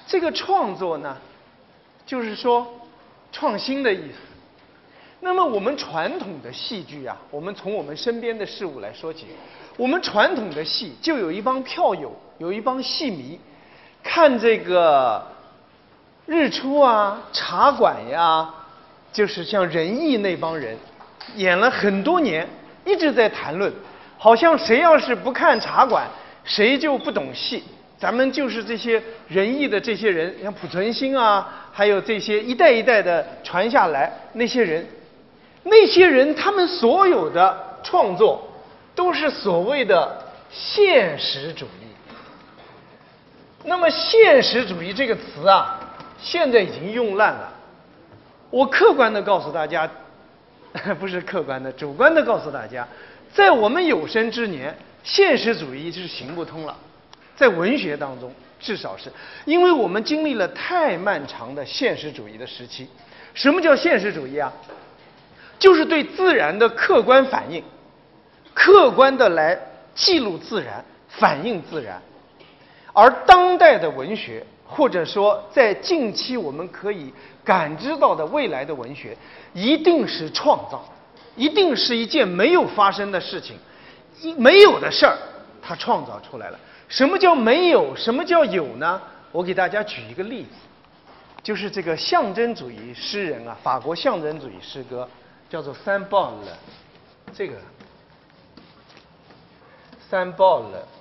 这个创作呢，就是说创新的意思。那么我们传统的戏剧啊，我们从我们身边的事物来说起，我们传统的戏就有一帮票友，有一帮戏迷，看这个日出啊、茶馆呀，就是像仁义那帮人，演了很多年，一直在谈论，好像谁要是不看茶馆，谁就不懂戏。咱们就是这些仁义的这些人，像濮存昕啊，还有这些一代一代的传下来那些人，他们所有的创作都是所谓的现实主义。那么现实主义这个词啊，现在已经用烂了。我客观的告诉大家，不是客观的，主观的告诉大家，在我们有生之年，现实主义是行不通了。在文学当中，至少是因为我们经历了太漫长的现实主义的时期。什么叫现实主义啊？就是对自然的客观反应，客观的来记录自然，反映自然。而当代的文学，或者说在近期我们可以感知到的未来的文学，一定是创造，一定是一件没有发生的事情，没有的事儿，它创造出来了。什么叫没有？什么叫有呢？我给大家举一个例子，就是这个象征主义诗人啊，法国象征主义诗歌叫做symbole，这个symbole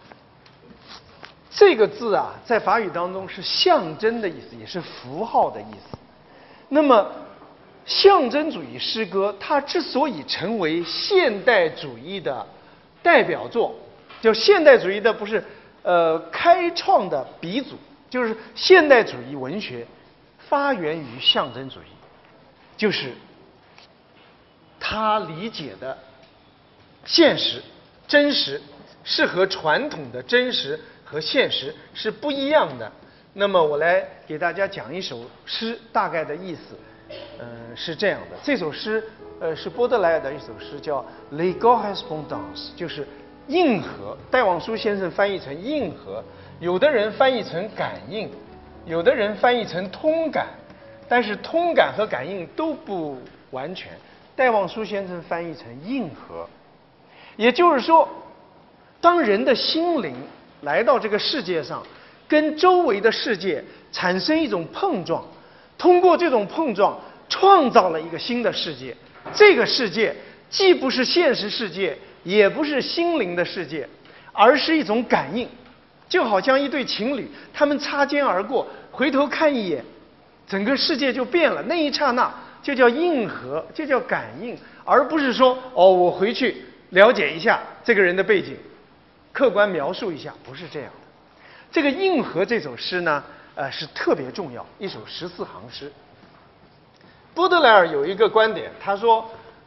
这个字啊，在法语当中是象征的意思，也是符号的意思。那么象征主义诗歌，它之所以成为现代主义的代表作，就现代主义的不是开创的鼻祖，就是现代主义文学发源于象征主义，就是他理解的现实、真实是和传统的真实和现实是不一样的。那么我来给大家讲一首诗，大概的意思，是这样的。这首诗是波德莱尔的一首诗，叫《Les Correspondances》，就是应和。戴望舒先生翻译成应和，有的人翻译成感应，有的人翻译成通感，但是通感和感应都不完全。戴望舒先生翻译成应和，也就是说，当人的心灵来到这个世界上，跟周围的世界产生一种碰撞，通过这种碰撞创造了一个新的世界。这个世界既不是现实世界，也不是心灵的世界，而是一种感应，就好像一对情侣，他们擦肩而过，回头看一眼，整个世界就变了。那一刹那就叫应和，就叫感应，而不是说我回去了解一下这个人的背景，客观描述一下，不是这样的。这个应和这首诗呢，是特别重要，一首14行诗。波德莱尔有一个观点，他说，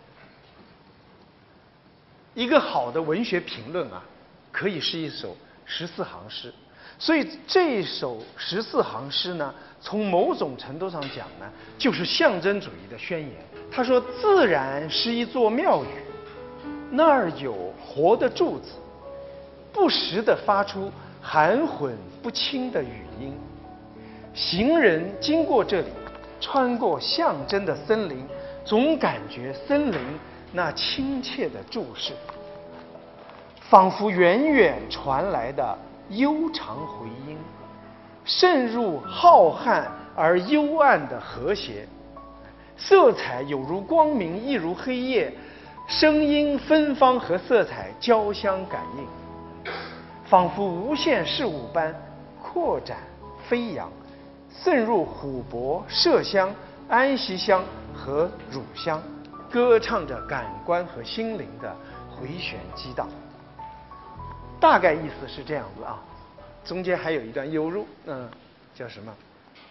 一个好的文学评论啊，可以是一首14行诗。所以这首14行诗呢，从某种程度上讲呢，就是象征主义的宣言。他说，自然是一座庙宇，那儿有活的柱子，不时地发出含混不清的语音。行人经过这里，穿过象征的森林，总感觉森林那亲切的注视，仿佛远远传来的悠长回音，渗入浩瀚而幽暗的和谐。色彩有如光明，亦如黑夜，声音芬芳和色彩交相感应，仿佛无限事物般扩展飞扬，渗入琥珀、麝香、安息香和乳香，歌唱着感官和心灵的回旋激荡。大概意思是这样子啊，中间还有一段有如叫什么？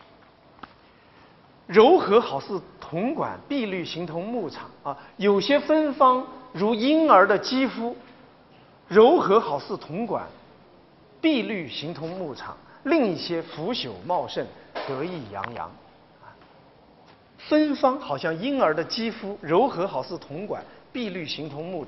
柔和好似铜管，碧绿形同牧场啊，有些芬芳如婴儿的肌肤，柔和好似铜管，碧绿形同牧场；另一些腐朽茂盛，得意洋洋。芬芳好像婴儿的肌肤，柔和好似铜管，碧绿形同牧场。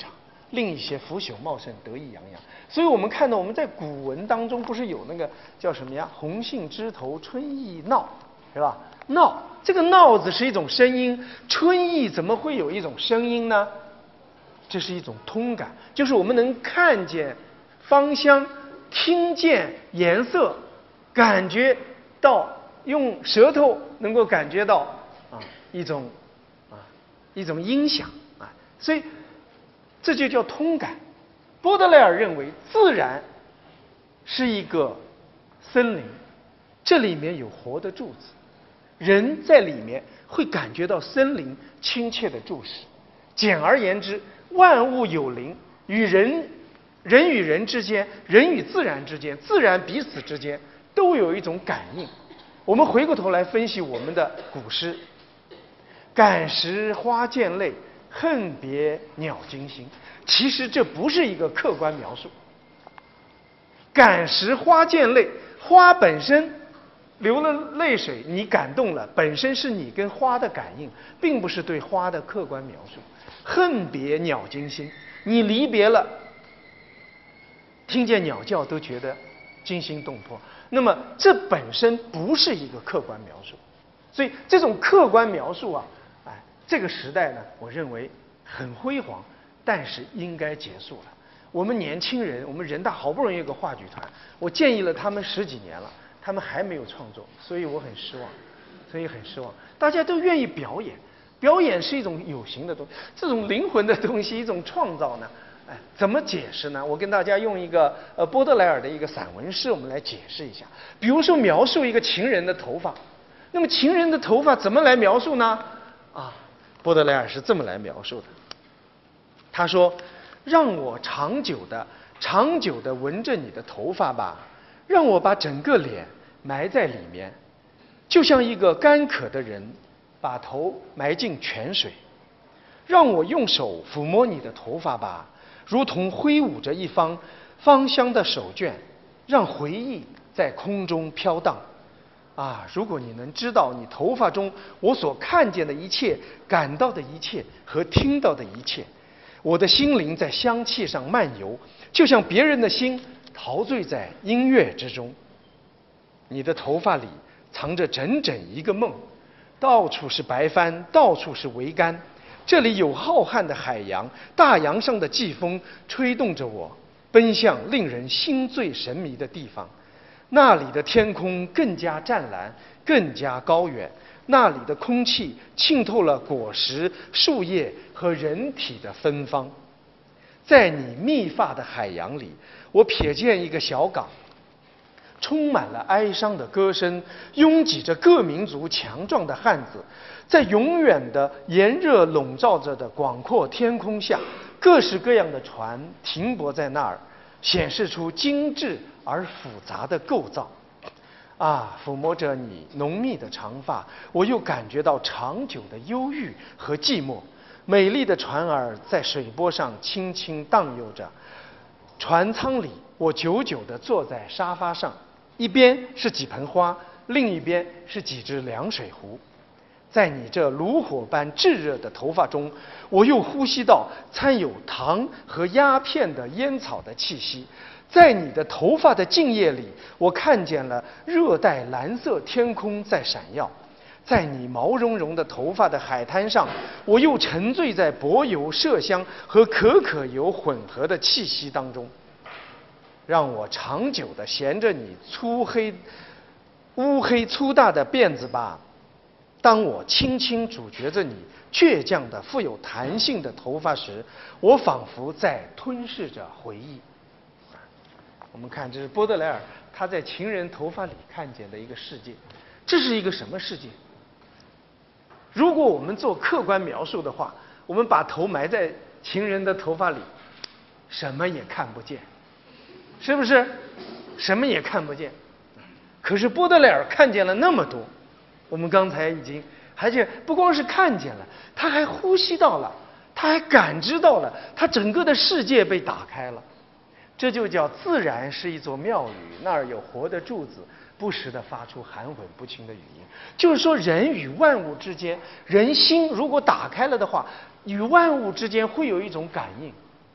另一些腐朽茂盛，得意洋洋。所以我们看到我们在古文当中不是有那个叫什么呀？红杏枝头春意闹，是吧？闹，这个闹字是一种声音，春意怎么会有一种声音呢？这是一种通感，就是我们能看见芳香，听见颜色，感觉到用舌头能够感觉到一种音响啊，所以这就叫通感。波德莱尔认为自然是一个森林，这里面有活的柱子，人在里面会感觉到森林亲切的注视。简而言之，万物有灵，人与人之间，人与自然之间，自然彼此之间都有一种感应。我们回过头来分析我们的古诗：感时花溅泪，恨别鸟惊心。其实这不是一个客观描述。感时花溅泪，花本身流了泪水，你感动了，本身是你跟花的感应，并不是对花的客观描述。恨别鸟惊心，你离别了，听见鸟叫都觉得惊心动魄。那么这本身不是一个客观描述，所以这种客观描述啊，这个时代呢，我认为很辉煌，但是应该结束了。我们年轻人，我们人大好不容易有个话剧团，我建议了他们10几年了，他们还没有创作，所以我很失望。大家都愿意表演，表演是一种有形的东西，这种灵魂的东西，一种创造呢，怎么解释呢？我跟大家用一个波德莱尔的一个散文诗，我们来解释一下。比如说描述一个情人的头发，那么情人的头发怎么来描述呢？波德莱尔是这么来描述的。他说：“让我长久的闻着你的头发吧，让我把整个脸埋在里面，就像一个干渴的人把头埋进泉水。让我用手抚摸你的头发吧，如同挥舞着一方芳香的手绢，让回忆在空中飘荡。如果你能知道你头发中我所看见的一切、感到的一切和听到的一切，我的心灵在香气上漫游，就像别人的心陶醉在音乐之中。你的头发里藏着整整一个梦，到处是白帆，到处是桅杆，这里有浩瀚的海洋，大洋上的季风吹动着我，奔向令人心醉神迷的地方。那里的天空更加湛蓝，更加高远，那里的空气浸透了果实、树叶和人体的芬芳。在你密发的海洋里，我瞥见一个小港，充满了哀伤的歌声，拥挤着各民族强壮的汉子。在永远的炎热笼罩着的广阔天空下，各式各样的船停泊在那儿，显示出精致而复杂的构造。抚摸着你浓密的长发，我又感觉到长久的忧郁和寂寞。美丽的船儿在水波上轻轻荡悠着，船舱里我久久地坐在沙发上，一边是几盆花，另一边是几只凉水壶。在你这炉火般炙热的头发中，我又呼吸到掺有糖和鸦片的烟草的气息。在你的头发的茎叶里，我看见了热带蓝色天空在闪耀。在你毛茸茸的头发的海滩上，我又沉醉在柏油、麝香和可可油混合的气息当中。让我长久地衔着你乌黑粗大的辫子吧。当我轻轻咀嚼着你倔强的、富有弹性的头发时，我仿佛在吞噬着回忆。我们看，这是波德莱尔他在情人头发里看见的一个世界。这是一个什么世界？如果我们做客观描述的话，我们把头埋在情人的头发里，什么也看不见，是不是？什么也看不见。可是波德莱尔看见了那么多。我们刚才已经，而且不光是看见了，他还呼吸到了，他还感知到了，他整个的世界被打开了。这就叫自然是一座庙宇，那儿有活的柱子，不时地发出含混不清的语音。就是说，人与万物之间，人心如果打开了的话，与万物之间会有一种感应。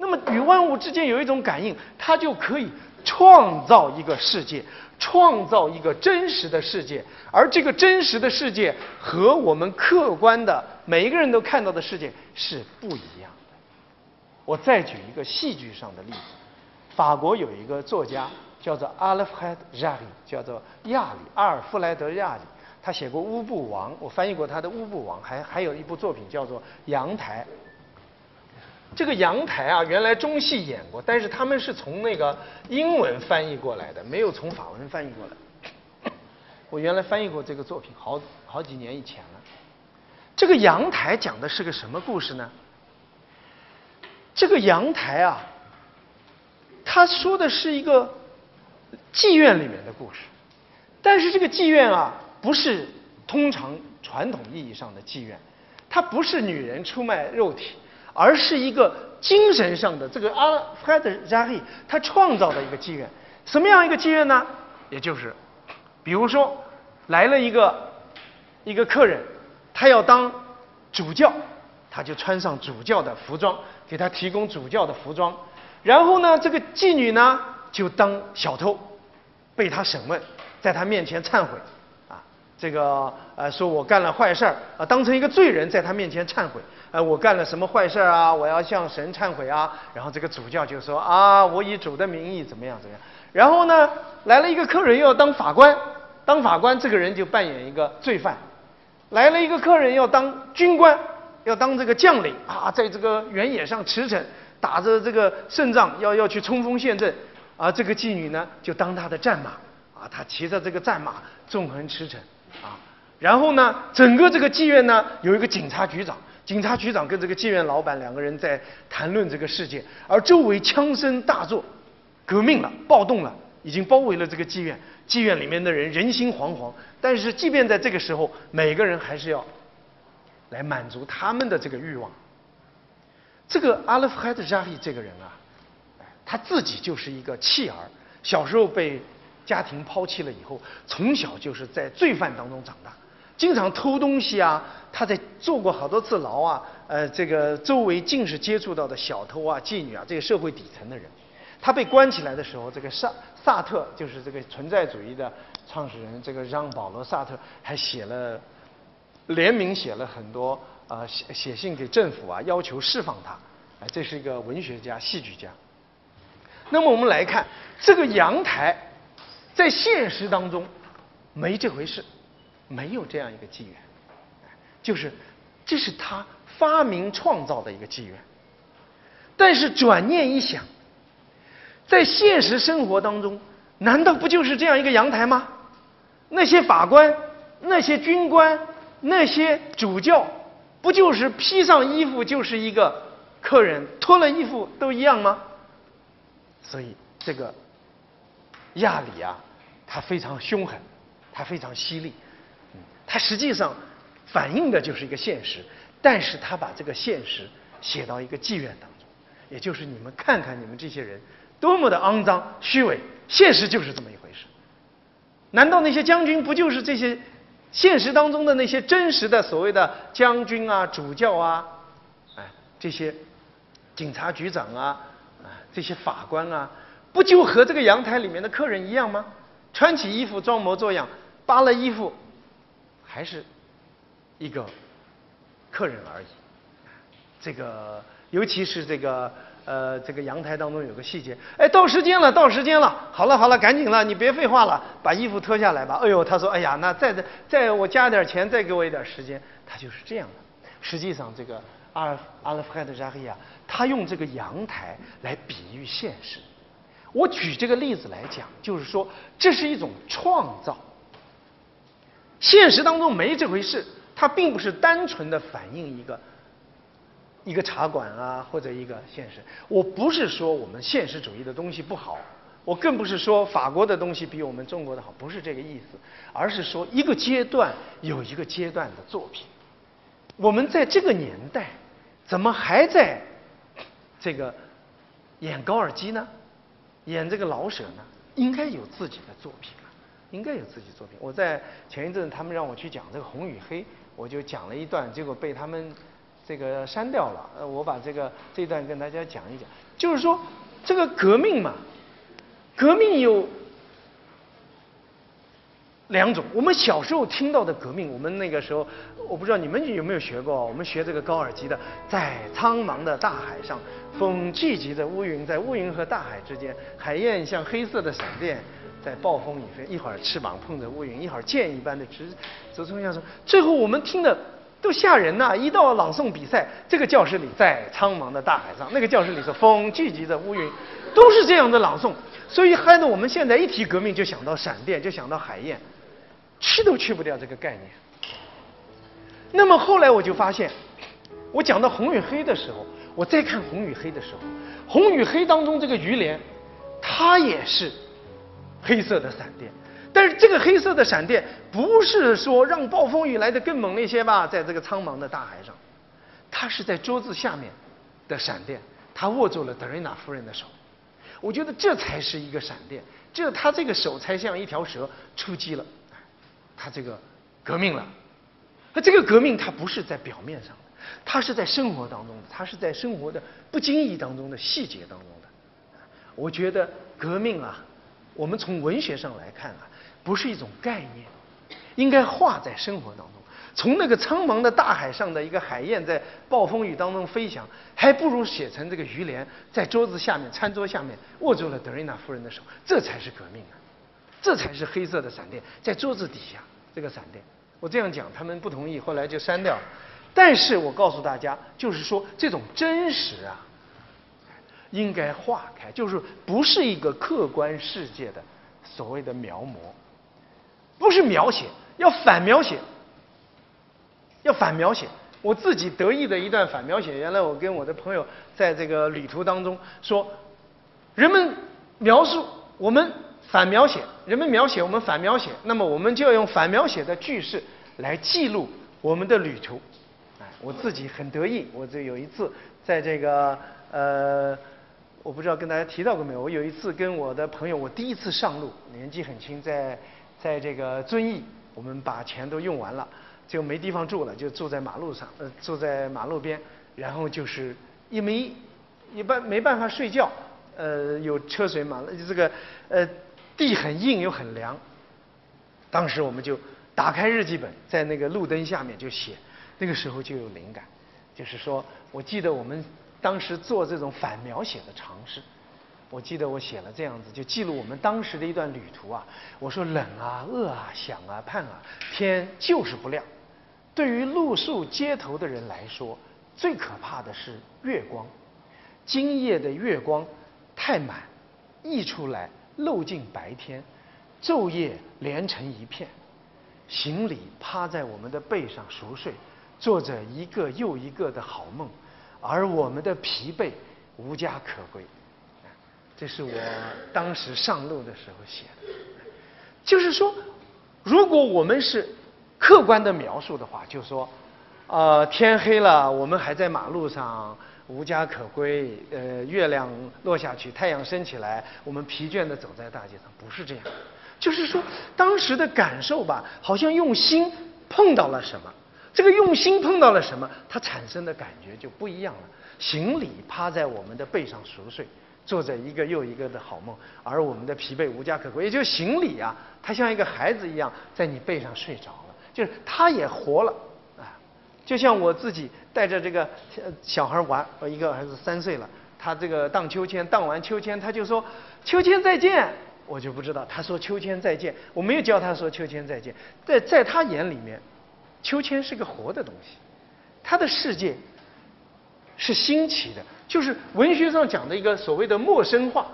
那么与万物之间有一种感应，它就可以创造一个世界，创造一个真实的世界，而这个真实的世界和我们客观的每一个人都看到的世界是不一样的。我再举一个戏剧上的例子，法国有一个作家叫做阿尔弗雷德·亚里，叫做亚里，阿尔弗莱德·亚里，他写过《乌布王》，我翻译过他的《乌布王》，还有一部作品叫做《阳台》。这个阳台啊，原来中戏演过，但是他们是从那个英文翻译过来的，没有从法文翻译过来。我原来翻译过这个作品好几年以前了。这个阳台讲的是个什么故事呢？这个阳台啊，他说的是一个妓院里面的故事，但是这个妓院啊，不是通常传统意义上的妓院，它不是女人出卖肉体，而是一个精神上的，这个阿尔弗雷德·扎利他创造的一个妓院。什么样一个妓院呢？也就是比如说来了一个客人，他要当主教，他就穿上主教的服装，给他提供主教的服装。然后呢，这个妓女呢就当小偷，被他审问，在他面前忏悔，这个说我干了坏事儿啊，当成一个罪人在他面前忏悔，我干了什么坏事啊？我要向神忏悔啊。然后这个主教就说啊，我以主的名义怎么样怎么样。然后呢，来了一个客人又要当法官，当法官这个人就扮演一个罪犯。来了一个客人要当军官，要当这个将领啊，在这个原野上驰骋，打着这个胜仗，要去冲锋陷阵啊。这个妓女呢就当他的战马啊，他骑着这个战马纵横驰骋啊。然后呢，整个这个妓院呢有一个警察局长，警察局长跟这个妓院老板两个人在谈论这个世界，而周围枪声大作，革命了，暴动了，已经包围了这个妓院，妓院里面的人人心惶惶。但是即便在这个时候，每个人还是要来满足他们的这个欲望。这个阿勒夫海德扎利这个人啊，他自己就是一个弃儿，小时候被家庭抛弃了以后，从小就是在罪犯当中长大，经常偷东西啊，他在坐过好多次牢啊，这个周围尽是接触到的小偷啊、妓女啊，这个社会底层的人。他被关起来的时候，这个萨特就是这个存在主义的创始人，这个让·保罗·萨特还联名写了很多写信给政府啊，要求释放他。这是一个文学家、戏剧家。那么我们来看这个阳台，在现实当中没这回事，没有这样一个妓院，就是这是他发明创造的一个妓院。但是转念一想，在现实生活当中，难道不就是这样一个阳台吗？那些法官、那些军官、那些主教，不就是披上衣服就是一个客人，脱了衣服都一样吗？所以这个亚里啊，他非常凶狠，他非常犀利，他实际上反映的就是一个现实，但是他把这个现实写到一个妓院当中，也就是你们看看你们这些人多么的肮脏虚伪，现实就是这么一回事。难道那些将军不就是这些现实当中的那些真实的所谓的将军啊、主教啊，这些警察局长啊，这些法官啊，不就和这个阳台里面的客人一样吗？穿起衣服装模作样，扒了衣服，还是一个客人而已。这个尤其是这个阳台当中有个细节，到时间了，好了，赶紧了，你别废话了，把衣服脱下来吧。哎呦，他说，哎呀，那再我加点钱，再给我一点时间。他就是这样的。实际上，这个阿勒夫海德扎利亚，他用这个阳台来比喻现实。我举这个例子来讲，就是说这是一种创造。现实当中没这回事，它并不是单纯的反映一个茶馆啊，或者一个现实。我不是说我们现实主义的东西不好，我更不是说法国的东西比我们中国的好，不是这个意思，而是说一个阶段有一个阶段的作品。我们在这个年代，怎么还在这个演高尔基呢？演这个老舍呢？应该有自己的作品了，应该有自己作品。我在前一阵他们让我去讲这个《红与黑》，我就讲了一段，结果被他们这个删掉了。我把这段跟大家讲一讲，就是说这个革命嘛，革命有2种。我们小时候听到的革命，我们那个时候，我不知道你们有没有学过，我们学这个高尔基的，在苍茫的大海上，风聚集着乌云，在乌云和大海之间，海燕像黑色的闪电，在暴风里飞，一会儿翅膀碰着乌云，一会儿箭一般的直冲下冲。最后我们听的都吓人呐！一到朗诵比赛，这个教室里在苍茫的大海上，那个教室里说风聚集着乌云，都是这样的朗诵。所以害得我们现在一提革命就想到闪电，就想到海燕。去都去不掉这个概念。那么后来我就发现，我讲到红与黑的时候，我再看红与黑的时候，红与黑当中这个鱼莲，它也是黑色的闪电，但是这个黑色的闪电不是说让暴风雨来得更猛烈些吧，在这个苍茫的大海上，它是在桌子下面的闪电，它握住了德瑞娜夫人的手。我觉得这才是一个闪电，他这个手才像一条蛇出击了。他这个革命了，那这个革命它不是在表面上的，它是在生活当中的，它是在生活的不经意当中的细节当中的。我觉得革命啊，我们从文学上来看啊，不是一种概念，应该画在生活当中。从那个苍茫的大海上的一个海燕在暴风雨当中飞翔，还不如写成这个鱼莲在桌子下面、餐桌下面握住了德瑞娜夫人的手，这才是革命啊！这才是黑色的闪电，在桌子底下这个闪电。我这样讲，他们不同意，后来就删掉了。但是我告诉大家，就是说这种真实啊，应该化开，就是不是一个客观世界的所谓的描摹，不是描写，要反描写，要反描写。我自己得意的一段反描写，原来我跟我的朋友在这个旅途当中说，人们描述我们反描写，人们描写我们反描写，那么我们就要用反描写的句式来记录我们的旅途。我自己很得意，我这有一次在这个我不知道跟大家提到过没有，我有一次跟我的朋友，我第一次上路，年纪很轻，在这个遵义，我们把钱都用完了，就没地方住了，就住在马路上，住在马路边，然后就是没办法睡觉，有车水马龙，这个地很硬又很凉。当时我们就打开日记本，在那个路灯下面就写，那个时候就有灵感，就是说我记得我们当时做这种反描写的尝试，我记得我写了这样子，就记录我们当时的一段旅途啊。我说冷啊、饿啊、想啊、盼啊，天就是不亮。对于露宿街头的人来说，最可怕的是月光。今夜的月光太满，溢出来漏进白天，昼夜连成一片。行李趴在我们的背上熟睡，做着一个又一个的好梦，而我们的疲惫无家可归。这是我当时上路的时候写的。就是说，如果我们是客观的描述的话，就说天黑了，我们还在马路上无家可归，月亮落下去，太阳升起来，我们疲倦地走在大街上，不是这样。就是说当时的感受吧，好像用心碰到了什么，这个用心碰到了什么，它产生的感觉就不一样了。行李趴在我们的背上熟睡，做着一个又一个的好梦，而我们的疲惫无家可归。也就是行李啊，它像一个孩子一样在你背上睡着了，就是他也活了啊。就像我自己带着这个小孩玩，一个儿子3岁了，他这个荡秋千，荡完秋千他就说秋千再见，我就不知道他说秋千再见，我没有教他说秋千再见。在他眼里面，秋千是个活的东西，他的世界是新奇的，就是文学上讲的一个所谓的陌生化，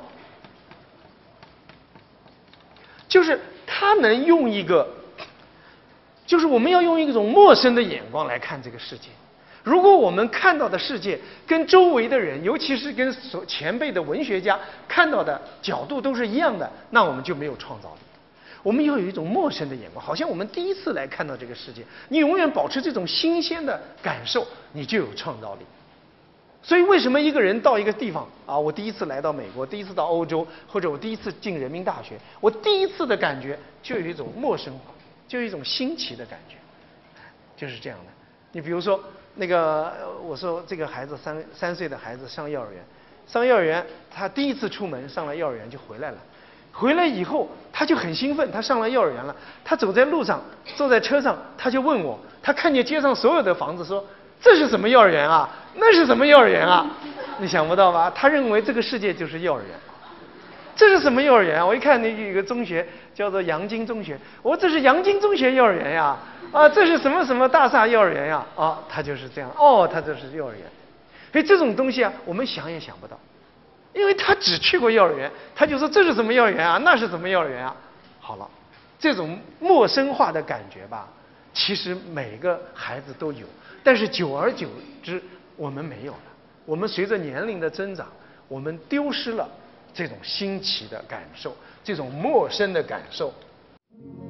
就是他能用一个，就是我们要用一种陌生的眼光来看这个世界。如果我们看到的世界跟周围的人，尤其是跟前辈的文学家看到的角度都是一样的，那我们就没有创造力。我们要有一种陌生的眼光，好像我们第一次来看到这个世界，你永远保持这种新鲜的感受，你就有创造力。所以为什么一个人到一个地方啊，我第一次来到美国，第一次到欧洲，或者我第一次进人民大学，我第一次的感觉就有一种陌生化，就有一种新奇的感觉，就是这样的。你比如说我说这个孩子三岁的孩子上幼儿园，他第一次出门上了幼儿园就回来了。回来以后他就很兴奋，他上了幼儿园了。他走在路上，坐在车上，他就问我，他看见街上所有的房子，说这是什么幼儿园啊？那是什么幼儿园啊？你想不到吧？他认为这个世界就是幼儿园。这是什么幼儿园啊？我一看那有一个中学叫做阳金中学，我说这是阳金中学幼儿园呀，这是什么什么大厦幼儿园呀？他就是这样，他这是幼儿园。所以这种东西啊，我们想也想不到，因为他只去过幼儿园，他就说这是什么幼儿园啊？那是什么幼儿园啊？好了，这种陌生化的感觉吧，其实每个孩子都有，但是久而久之我们没有了。我们随着年龄的增长，我们丢失了这种新奇的感受，这种陌生的感受。